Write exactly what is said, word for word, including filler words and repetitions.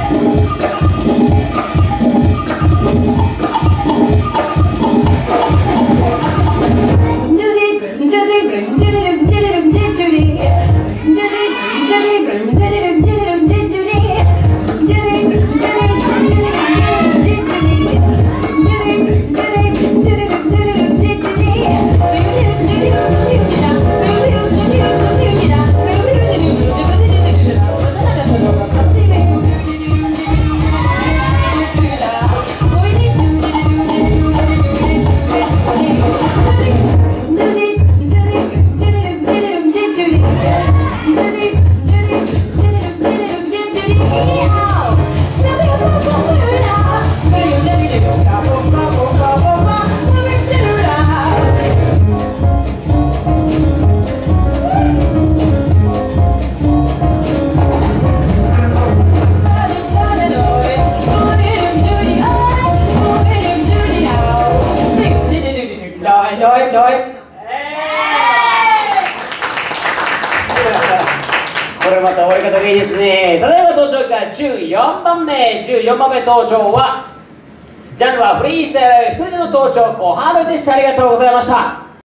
これまた終わり方がいいですね。ただいま登場がじゅうよんばんめ、じゅうよんばんめ登場はジャンルはフリースタイル、ひとりでの登場、小春でした。ありがとうございました。